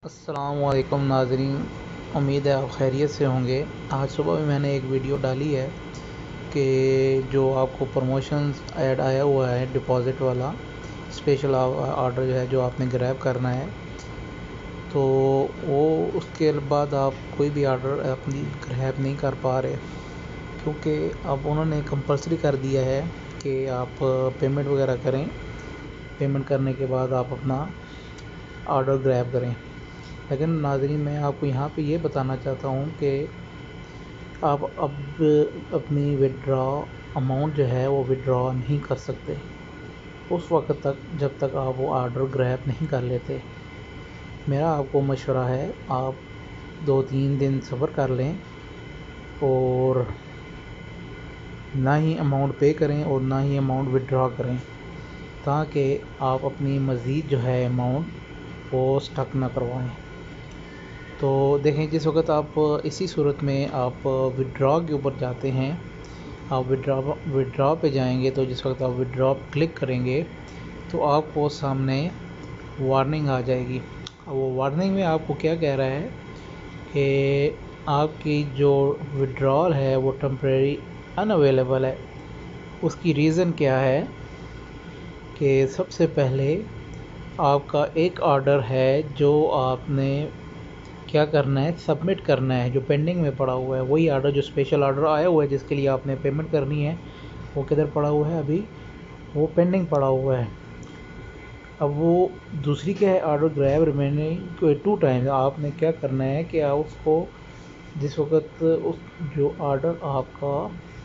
السلام علیکم ناظرین، امید ہے آپ خیریت سے ہوں گے۔ آج صبح میں نے ایک ویڈیو ڈالی ہے کہ جو آپ کو پروموشنز ایڈ آیا ہوا ہے ڈپازٹ والا اسپیشل آرڈر جو ہے جو آپ نے گریب کرنا ہے، تو وہ اس کے بعد آپ کوئی بھی آرڈر اپنی گریب نہیں کر پا رہے، کیونکہ اب انہوں نے کمپلسری کر دیا ہے کہ آپ پیمنٹ وغیرہ کریں، پیمنٹ کرنے کے بعد آپ اپنا آرڈر گریب کریں۔ لیکن ناظرین، میں آپ کو یہاں پہ یہ بتانا چاہتا ہوں کہ آپ اب اپنی وڈرا اماؤنٹ جو ہے وہ وڈرا نہیں کر سکتے اس وقت تک جب تک آپ وہ آرڈر گریب نہیں کر لیتے۔ میرا آپ کو مشورہ ہے، آپ 2-3 دن صبر کر لیں اور نہ ہی اماؤنٹ پے کریں اور نہ ہی اماؤنٹ وڈرا کریں، تاکہ آپ اپنی مزید جو ہے اماؤنٹ وہ سٹک نہ کروائیں۔ تو دیکھیں، جس وقت آپ اسی صورت میں آپ وڈرا کے اوپر جاتے ہیں، آپ وڈرا پہ جائیں گے، تو جس وقت آپ وڈرا کلک کریں گے تو آپ کو سامنے وارننگ آ جائے گی۔ وہ وارننگ میں آپ کو کیا کہہ رہا ہے کہ آپ کی جو وڈرال ہے وہ ٹیمپریری ان اویلیبل ہے۔ اس کی ریزن کیا ہے کہ سب سے پہلے آپ کا ایک آرڈر ہے جو آپ نے کیا کرنا ہے، سبمٹ کرنا ہے، جو پینڈنگ میں پڑا ہوا ہے۔ وہی آرڈر جو اسپیشل آرڈر آیا ہوا ہے جس کے لیے آپ نے پیمنٹ کرنی ہے، وہ کدھر پڑا ہوا ہے؟ ابھی وہ پینڈنگ پڑا ہوا ہے۔ اب وہ دوسری کیا ہے، آرڈر گریب ریمیننگ 2 ٹائمز۔ آپ نے کیا کرنا ہے کہ آپ اس کو جس وقت اس جو آرڈر آپ کا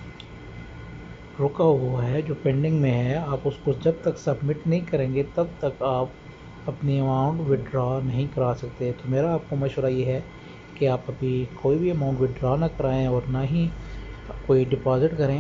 رکا ہوا ہے، جو پینڈنگ میں ہے، آپ اس کو جب تک سبمٹ نہیں کریں گے تب تک آپ اپنی اماؤنٹ وڈرا نہیں کرا سکتے۔ تو میرا آپ کو مشورہ یہ ہے کہ آپ ابھی کوئی بھی اماؤنٹ وڈرا نہ کرائیں اور نہ ہی کوئی ڈپازٹ کریں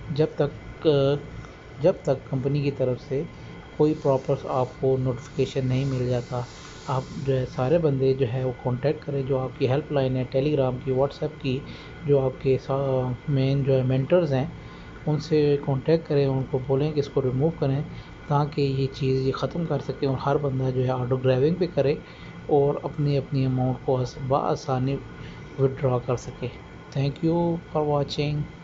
جب تک کمپنی کی طرف سے کوئی پراپر آپ کو نوٹیفیکیشن نہیں مل جاتا۔ آپ جو ہے سارے بندے جو ہے وہ کانٹیکٹ کریں، جو آپ کی ہیلپ لائن ہے، ٹیلی گرام کی، واٹس ایپ کی، جو آپ کے مین جو ہے مینٹرز ہیں، ان سے کانٹیکٹ کریں، ان کو بولیں کہ اس کو ریموو کریں، تاکہ یہ چیز ختم کر سکیں اور ہر بندہ جو ہے آرڈر گریبنگ پہ کرے اور اپنی اماؤنٹ کو بآسانی وڈرا کر سکے۔ Thank you for watching.